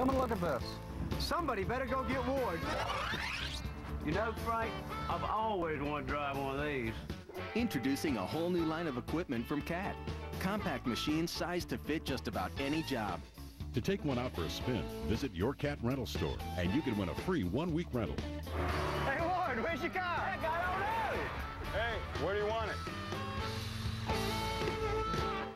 Come and look at this. Somebody better go get Ward. You know, Frank, I've always wanted to drive one of these. Introducing a whole new line of equipment from Cat. Compact machines sized to fit just about any job. To take one out for a spin, visit your Cat rental store, and you can win a free 1-week rental. Hey, Ward, where's your car? Heck, I don't know. Hey, where do you want it?